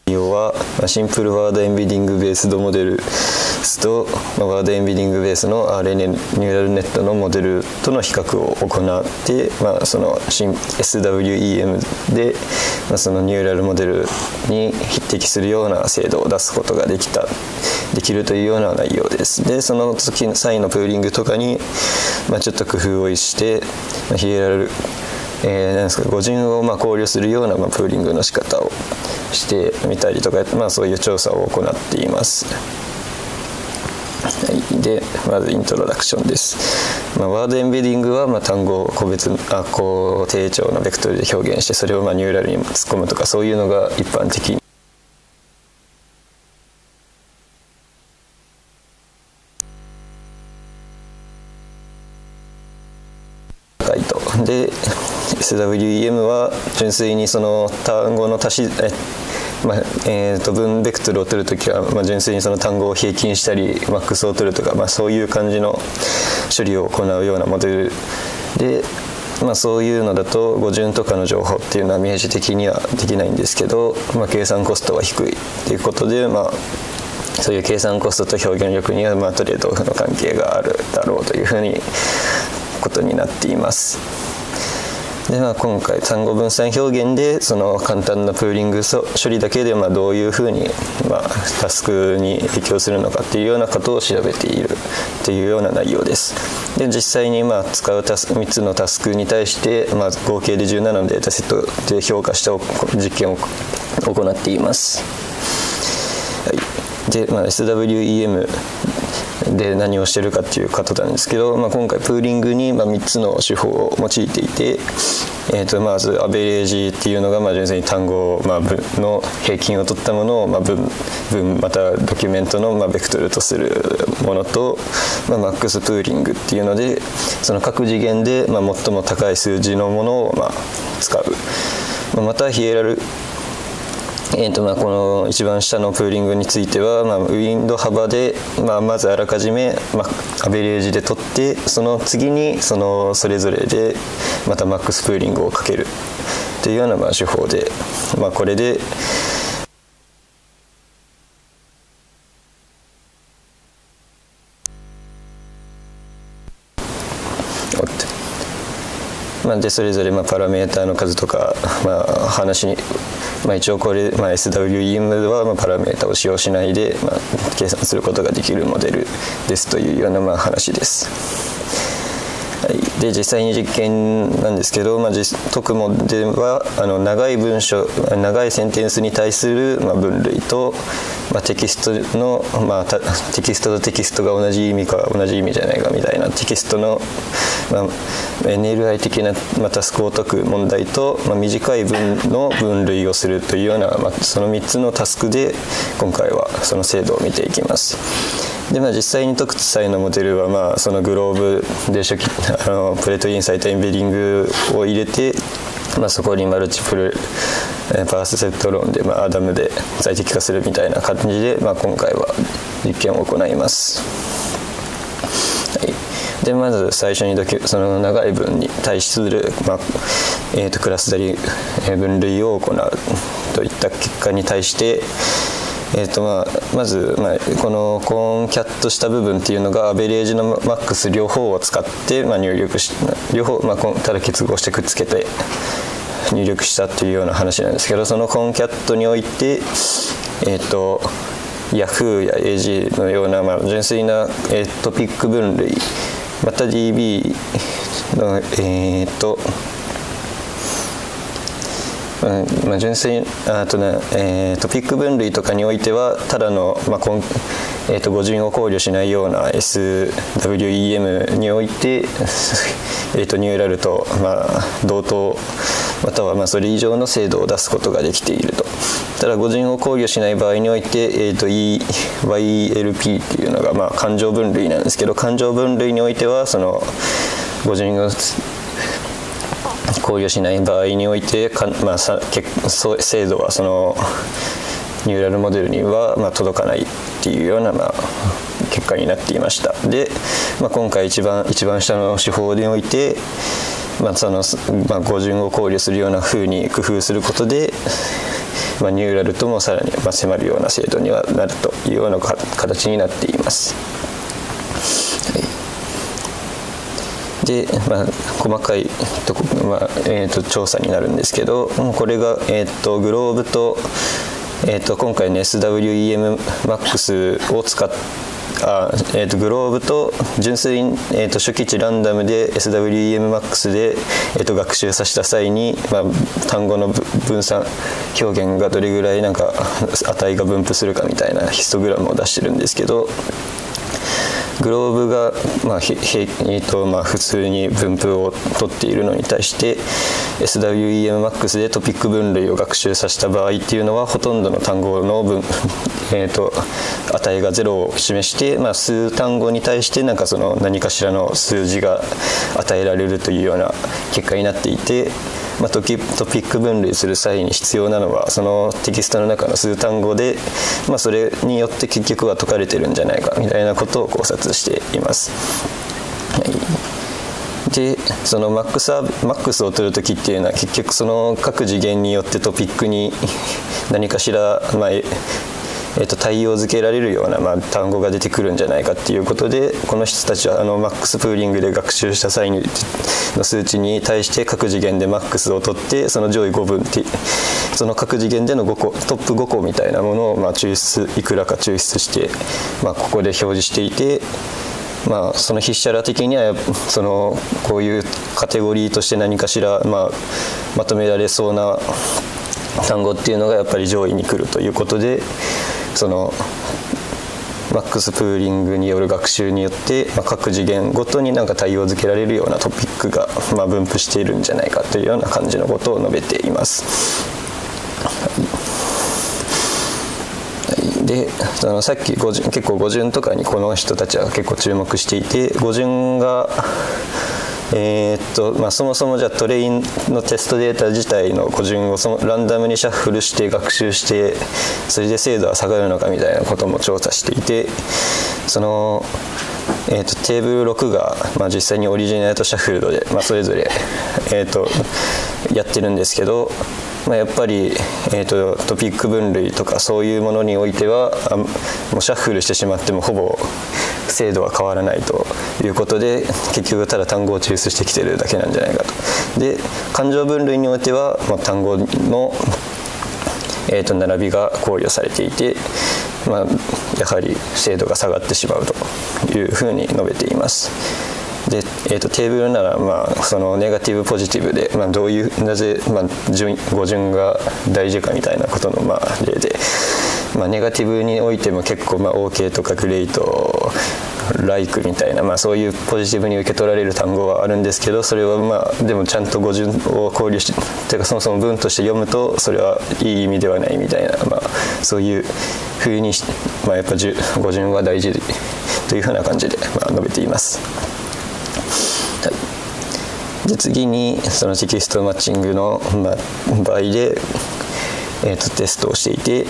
要はシンプルワードエンベディングベースドモデルとワードエンベディングベースの RNN ニューラルネットのモデルとの比較を行って、その SWEM で、そのニューラルモデルに匹敵するような精度を出すことができるというような内容です。でその際のプーリングとかに、ちょっと工夫をしてヒエラル語順を考慮するようなプーリングの仕方をしてみたりとか、そういう調査を行っています。はい、でまずイントロダクションです。ワードエンベディングは単語を固定調のベクトルで表現して、それをニューラルに突っ込むとか、そういうのが一般的に高いと。で SWEM は純粋にその単語の足し分ベクトルを取るときは、純粋にその単語を平均したりマックスを取るとか、そういう感じの処理を行うようなモデルで、そういうのだと語順とかの情報っていうのは明示的にはできないんですけど、計算コストは低いということで、そういう計算コストと表現力にはトレードオフの関係があるだろうというふうにことになっています。で今回単語分散表現でその簡単なプーリング処理だけでどういうふうにタスクに影響するのかっていうようなことを調べているというような内容です。で実際に使う3つのタスクに対して、合計で17のデータセットで評価した実験を行っています。はい、で、SWEMで何をしてるかっていうことなんですけど、今回プーリングに3つの手法を用いていて、まずアベレージっていうのが純粋に単語の平均を取ったものを文またドキュメントのベクトルとするものと、マックスプーリングっていうのでその各次元で最も高い数字のものを使う。またヒエラルこの一番下のプーリングについては、ウィンド幅で、まずあらかじめ、アベレージで取って、その次にそれぞれでまたマックスプーリングをかけるというような手法で、これででそれぞれパラメータの数とか、話に、一応これ、SWEM はパラメータを使用しないで、計算することができるモデルですというような話です。はい、で実際に実験なんですけど、特モでは長い文章長いセンテンスに対する分類と、テキストの、テキストとテキストが同じ意味か同じ意味じゃないかみたいなテキストの、NLI 的な、タスクを解く問題と、短い文の分類をするというような、その3つのタスクで今回はその精度を見ていきます。で実際に解く際のモデルは、そのグローブでプレートインサイトエンベディングを入れて、そこにマルチプルパーセット論で、アダムで最適化するみたいな感じで、今回は実験を行います。はい、でまず最初にその長い文に対する、クラス取り分類を行うといった結果に対して、まず、このコーンキャットした部分っていうのがアベレージのマックス両方を使って、入力し両方、ただ結合してくっつけて入力したっていうような話なんですけど、そのコーンキャットにおいてYahoo や AG のような、純粋な、トピック分類また DB の純粋にトピック分類とかにおいてはただの、語順を考慮しないような SWEM において、ニューラルと、同等またはそれ以上の精度を出すことができていると。ただ語順を考慮しない場合において、YLP っていうのが、感情分類なんですけど、感情分類においてはその語順を考慮しない場合において精度はそのニューラルモデルには届かないっていうような結果になっていました。で、今回一番下の手法において、その語順を考慮するような風に工夫することでニューラルともさらに迫るような精度にはなるというような形になっています。で、細かいとこ、調査になるんですけど、これが、グローブと、今回の SWEMMAX を使ってグローブと純粋に、初期値ランダムで SWEMMAX で、学習させた際に、単語の分散表現がどれぐらいなんか値が分布するかみたいなヒストグラムを出してるんですけど、グローブが、普通に分布を取っているのに対して SWEMMAX でトピック分類を学習させた場合っていうのはほとんどの単語の値が0を示して、数単語に対して何かかしらの数字が与えられるというような結果になっていて、トピック分類する際に必要なのはそのテキストの中の数単語で、それによって結局は解かれてるんじゃないかみたいなことを考察しています。でそのマックスを取るときっていうのは結局その各次元によってトピックに何かしら、対応付けられるような、単語が出てくるんじゃないかっていうことで、この人たちはマックスプーリングで学習した際の数値に対して各次元でマックスを取って、その上位5分ってその各次元での5個トップ5個みたいなものをいくらか抽出して、ここで表示していて、その筆者ら的にはこういうカテゴリーとして何かしら、まとめられそうな単語っていうのがやっぱり上位に来るということで、そのマックスプーリングによる学習によって、各次元ごとになんか対応付けられるようなトピックが、分布しているんじゃないかというような感じのことを述べています。でさっき結構語順とかにこの人たちは結構注目していて、語順がそもそもじゃあトレインのテストデータ自体の語順をランダムにシャッフルして学習して、それで精度は下がるのかみたいなことも調査していて、そのテーブル6が、実際にオリジナルとシャッフルドで、それぞれ、やってるんですけど、やっぱり、トピック分類とかそういうものにおいてはもうシャッフルしてしまってもほぼ精度は変わらないということで、結局ただ単語を抽出してきてるだけなんじゃないかと。で感情分類においては、単語の、並びが考慮されていて、やはり精度が下がってしまうというふうに述べています。でテーブルなら、そのネガティブポジティブで、どういうなぜ、語順が大事かみたいなことの、例で、ネガティブにおいても結構、OK とかグレイトライクみたいな、そういうポジティブに受け取られる単語はあるんですけど、それはでもちゃんと語順を考慮してというかそもそも文として読むとそれはいい意味ではないみたいな、そういうふうにやっぱ語順は大事というふうな感じで、述べています。で次にそのテキストマッチングの、場合で、テストをしていて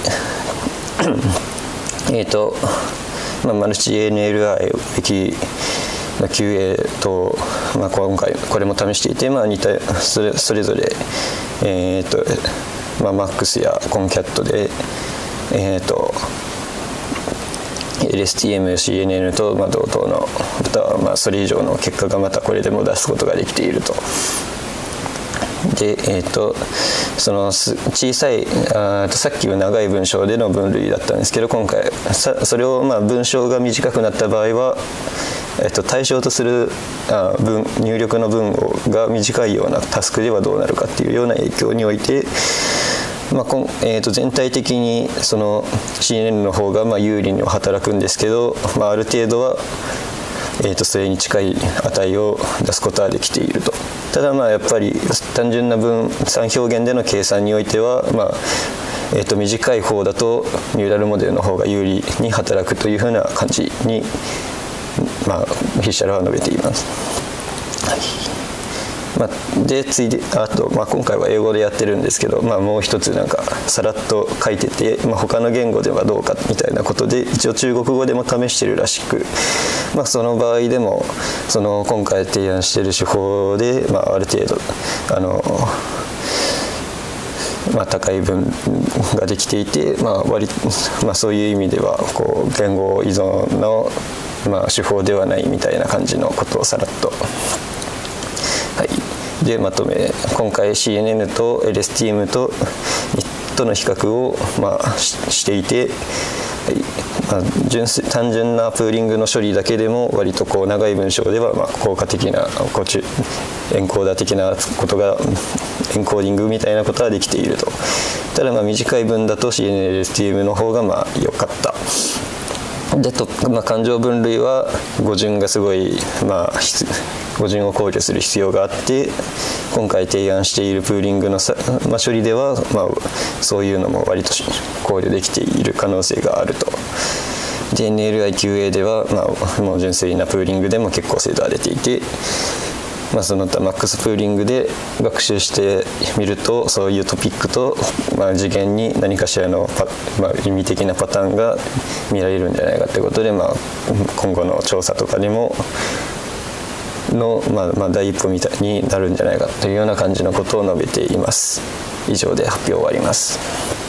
マルチ ANLI 域の QA と、今回これも試していて、似たそれぞれ、MAX や CONCAT でLSTM、CNN と同等のまたはそれ以上の結果がまたこれでも出すことができていると。でその小さいさっきは長い文章での分類だったんですけど、今回それを文章が短くなった場合は、対象とする入力の文が短いようなタスクではどうなるかっていうような影響において、全体的にその CNN の方が有利には働くんですけど、ある程度は、それに近い値を出すことはできていると。ただやっぱり単純な分散表現での計算においては、短い方だとニューラルモデルの方が有利に働くというふうな感じに、筆者らは述べています。でついであと、今回は英語でやってるんですけど、もう一つなんかさらっと書いてて、他の言語ではどうかみたいなことで一応中国語でも試してるらしく、その場合でもその今回提案している手法で、ある程度高い分ができていて、そういう意味ではこう言語依存の、手法ではないみたいな感じのことをさらっと、でまとめ、今回 CNN と LSTM との比較を、していて、単純なプーリングの処理だけでも割とこう長い文章では効果的なエンコーダー的なことがエンコーディングみたいなことはできていると。ただ短い文だと CNN、LSTM の方が良かった。で感情分類は語順がすごい、語順を考慮する必要があって、今回提案しているプーリングの処理では、そういうのも割と考慮できている可能性があると。で NLIQA では、もう純粋なプーリングでも結構精度は出ていて、その他マックスプーリングで学習してみると、そういうトピックと、次元に何かしらの意味的なパターンが見られるんじゃないかということで、今後の調査とかにも第一歩みたいになるんじゃないかというような感じのことを述べています。以上で発表終わります。